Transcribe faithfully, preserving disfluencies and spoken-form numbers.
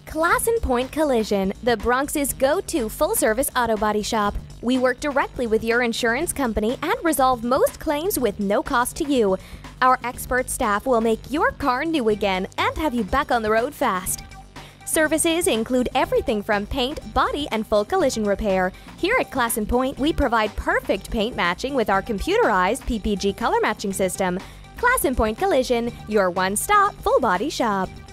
Clason Point Collision, the Bronx's go-to full-service auto body shop. We work directly with your insurance company and resolve most claims with no cost to you. Our expert staff will make your car new again and have you back on the road fast. Services include everything from paint, body, and full collision repair. Here at Clason Point, we provide perfect paint matching with our computerized P P G color matching system. Clason Point Collision, your one-stop full-body shop.